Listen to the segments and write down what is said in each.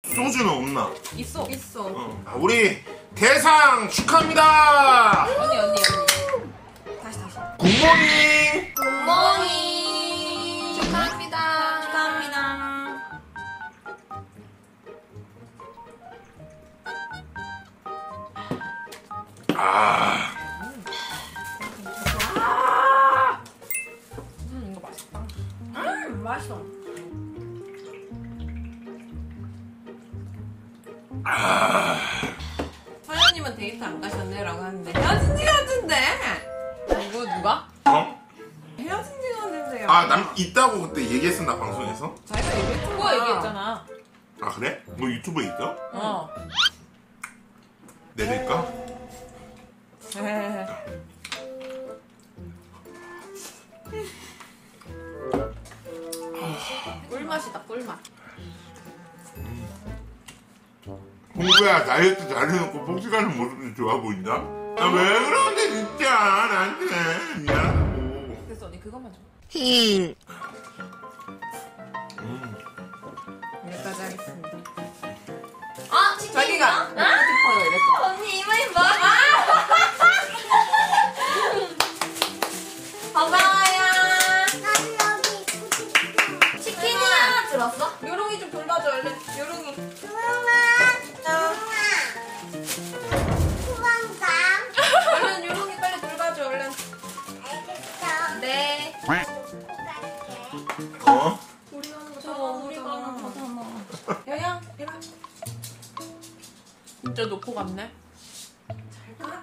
소주는 없나? 있어. 아, 우리 대상 축하합니다. 언니. 다시. 굿모닝. 굿모닝. 축하합니다. 이거 맛있다. 맛있어. 사장님은 데이트 안 가셨네라고 하는데 헤어진 지 같은데. 누가? 헤어진 지 같은데요. 아, 남 있다고 그때 얘기했었나 방송에서? 자기가 유튜버 얘기했잖아. 아 그래? 뭐 유튜브에 있어? 내릴까? 꿀맛이다 꿀맛. 공부야 다이어트 잘해놓고 복식하는 모습이 좋아 보인다? 아 왜 그러는데 진짜 나한테 미안하고. 됐어 언니 그것만 줘. 여기까지 하겠습니다. 자기가 먹고 싶어요 이랬어. 언니 이마이 뭐? 반가워요. 치킨이 하나 들었어? 요롱이 좀 돌봐줘 얼른. 요롱이. 얼른 요롱이 빨리 돌봐줘 얼른. 네. 어? 우리 가는 거 우리 가는 거 다 야야 일어. 진짜 놓고 갔네. 가?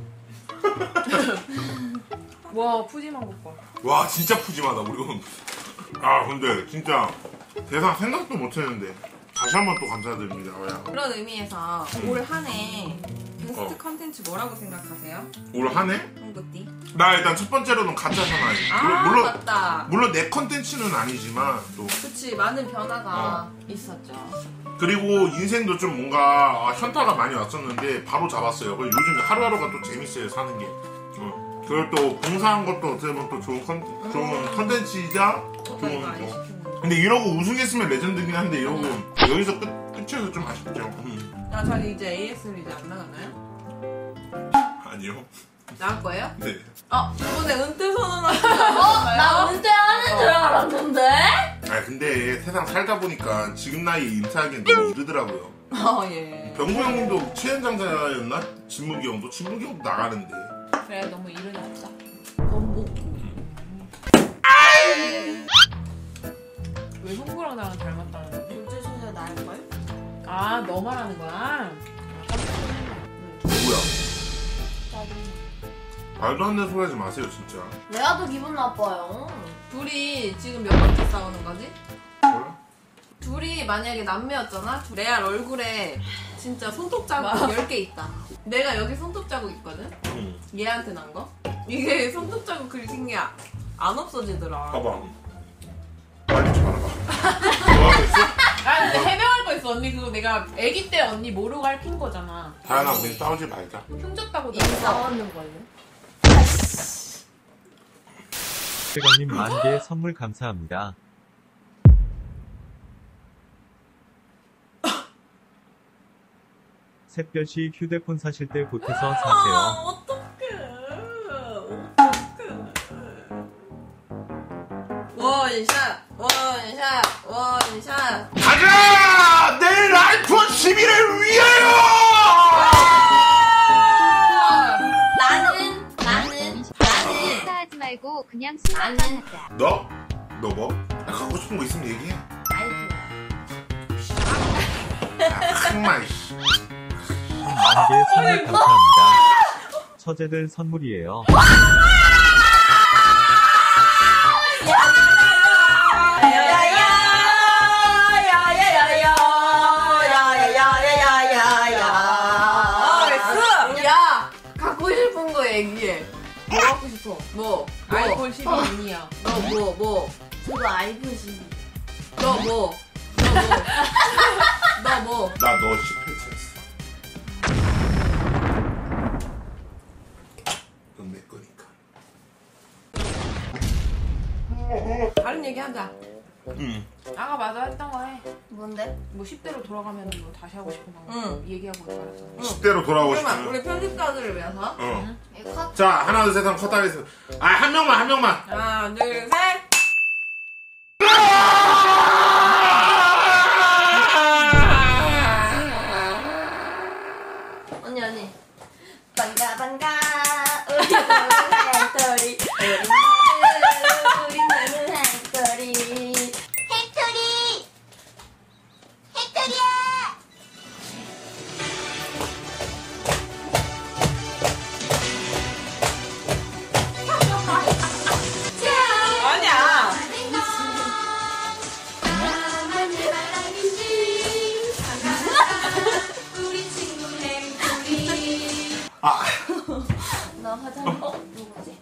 와 푸짐한 것 봐. 와 진짜 푸짐하다 우리 건. 아 근데 진짜 대상 생각도 못했는데 다시 한번 또 감사드립니다. 야. 그런 의미에서 올 한 해 베스트 컨텐츠 뭐라고 생각하세요? 올 한 해? 홍구띠. 나 일단 첫 번째로는 가짜 사나이. 맞다. 물론 내 컨텐츠는 아니지만 또 그치 많은 변화가 있었죠. 그리고 인생도 좀 뭔가 현타가 많이 왔었는데 바로 잡았어요. 그리고 요즘 하루하루가 또 재밌어요 사는 게. 그리고 또 봉사한 것도 어떻게 보면 또 좋은 컨텐츠이자 좋은 거. 근데 이러고 우승했으면 레전드긴 한데 이러고 여기서 끝이어서 좀 아쉽죠. 야 자기 이제 ASL 이제 안 나가나요? 아니요. 나갈 거예요? 네. 이번에 은퇴 선언하셨어요? 나 은퇴하는 줄 알았는데? 아 근데 세상 살다 보니까 지금 나이에 은퇴하기엔 너무 이르더라고요. 예. 병구 형님도 최연장자였나? 진무기 형도? 진무기 형도 나가는데. 그래 너무 이른이 없다. 왜 홍구랑 나랑 닮았다는 거지? 물질소재 나을걸? 너 말하는 거야? 누구야? 말도 안 되는 소리 하지 마세요 진짜. 내가 더 기분 나빠요. 둘이 지금 몇 번째 싸우는 거지? 뭐야? 둘이 만약에 남매였잖아? 레알 얼굴에 진짜 손톱 자국 10개 있다. 내가 여기 손톱 자국 있거든? 얘한테 난 거? 이게 손톱 자국 긁힌 게 안 없어지더라. 봐봐. 빨리 좀 알아봐. 뭐 하고 있어? 근데 해명할 거 있어. 언니 그거 내가 아기 때 언니 모르고 핥힌 거잖아. 다현아 우리 싸우지 말자. 흉졌다고 이미 싸웠는 걸요? 태건님 10,000개 선물 감사합니다. 샛별씨 휴대폰 사실 때 보태서 사세요. 어떡해. 원샷. 가자! 내일 아이폰 11을 위하여! 나는 하지 말고 그냥 술만 하자. 너? 너 뭐? 갖고 싶은 거 있으면 얘기해. 정말. 10,000개 선물 감사합니다. 처제들 선물이에요. 야! 갖고 싶은 거 얘기해. 뭐 갖고 싶어? 뭐? 아이폰 12 미니야. 너 뭐? 저도 아이폰 12. 너 뭐? 너 뭐? 나 너 10회차였어. 넌 내 거니까. 다른 얘기 하자. 아까 맞아 했던 거 해. 뭔데? 뭐 10대로 돌아가면 뭐 다시 하고 싶은 거 얘기하고 말았잖아. 10대로 돌아오고 그러면 싶으면. 우리 편집자들을 위해서 이거 컷. 자, 하나, 둘, 셋 하면 컷하겠습니다. 아, 한 명만. 하나 둘 셋. 언니. 반가. 우리 행돌이. 우리 나는 행돌이. 행돌이야! 아니야. 아, 나 화장. 누구지?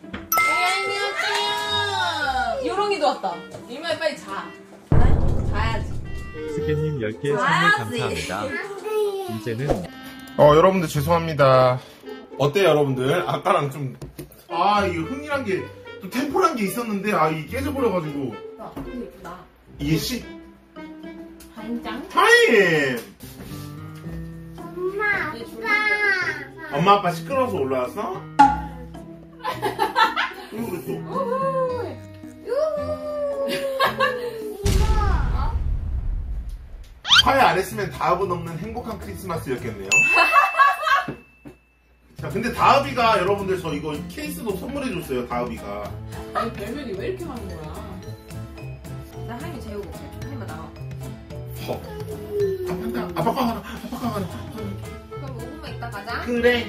안녕하세요. 요롱이도 왔다. 이모야 빨리 자. 자야지. 스케님 10개 선물 감사합니다. 이제는 여러분들 죄송합니다. 어때요, 여러분들? 아까랑 좀. 아, 이 흥이란 게, 또 템포란 게 있었는데, 이게 깨져버려가지고. 야, 근데 예쁘다. 이게 한장. 타임! 엄마, 엄마, 아빠 시끄러워서 올라왔어? 그리고 또. 화해 안 했으면 다합은 없는 행복한 크리스마스였겠네요. 자, 근데 다합이가 여러분들 저 이거 케이스도 선물해줬어요, 다합이가. 아니 별명이 왜 이렇게 많은 거야? 나 하임이 재우고 올게. 하임아 나와. 아빠가 가라. 그럼 5분만 있다 가자. 그래.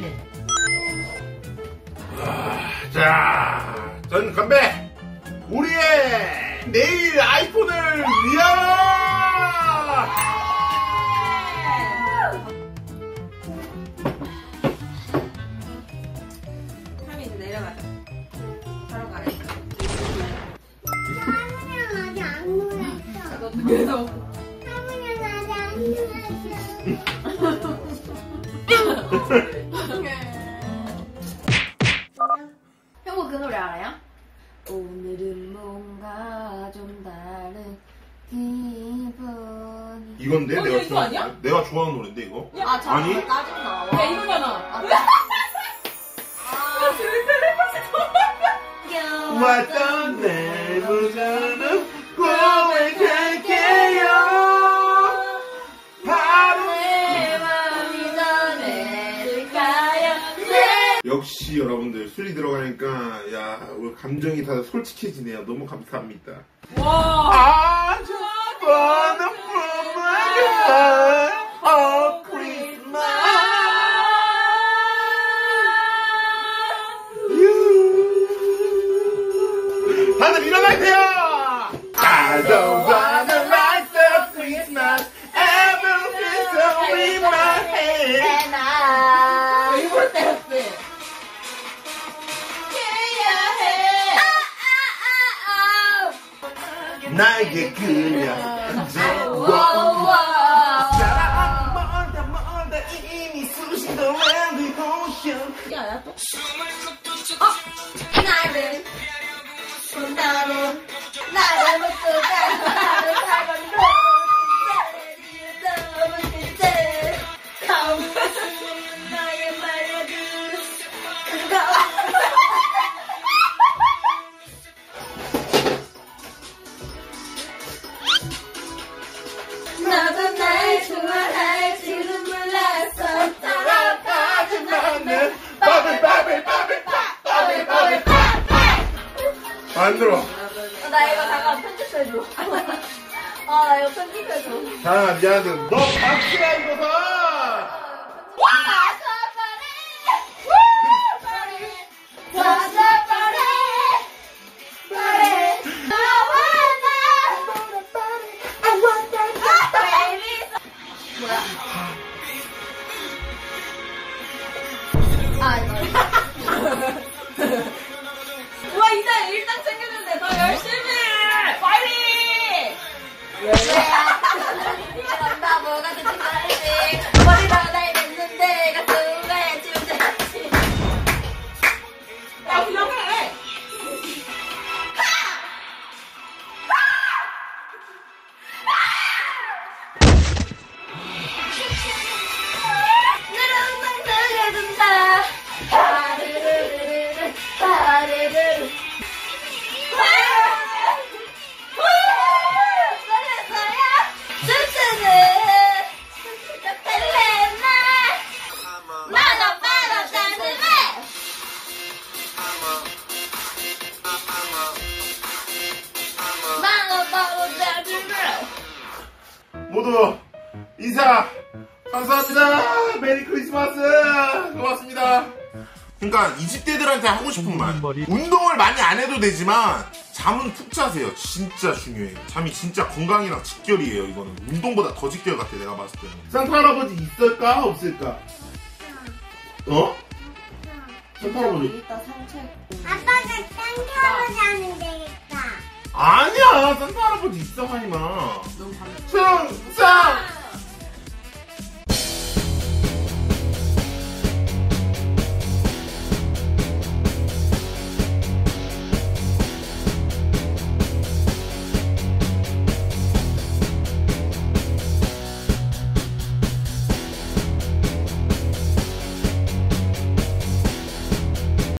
자, 전 건배! 우리의 내일 아이폰을 위하여! 하임이 이제 내려가자. 바로 가래. 너도 계속. 형부 그 노래 알아요? 오늘은 뭔가 좀 다른 기분이. 이건데? 이거 이거 아니야? 내가 좋아하는 노래인데, 이거? 아, 잠깐만. 아니? 나중 나와. 야 이거잖아. 왔던 내 부자는 고백할게요. 바로 내 맘이 전해질까요? 역시 여러분들 술이 들어가니까 야 우리 감정이 다 솔직해지네요. 너무 감사합니다. 와. I just wanna put my heart on Christmas. 다들 일어나세요. I don't wanna light the Christmas everything's so in my head. 나 이걸 때렸어. 나에게 그냥 사랑 멀다 이미 쑤신 the land ocean. 야, 나 또. 나를 본다고 나를 못 쏘다 나를 사건으로 너무 진짜 가오스는 나의 말야들 나도 날 좋아할 줄은 몰랐어 따라가지 나는 바벨 안 들어. 나 이거 잠깐 편집해줘. 나 이거 편집해줘. 자랑아 미안한데 너 박수야 이거서. 와, 일단 챙겼는데 더 열심히 해! 파이팅! 나 뭐가 됐든 말지. 머리로 날 뱉는데 가슴에 찔찔하지. 야, 그냥 해! 감사합니다. 메리 크리스마스. 고맙습니다. 그러니까 20대들한테 하고 싶은 말. 운동을 많이 안 해도 되지만 잠은 푹 자세요. 진짜 중요해요. 잠이 진짜 건강이랑 직결이에요. 이거는 운동보다 더 직결 같아 내가 봤을 때는. 산타 할아버지 있을까 없을까? 어? 산타 할아버지. 이따 산책. 아빠가 산타 할아버지 하면 되겠다. 아니야 산타 할아버지 있어 하니마. 너무 반갑다. 충성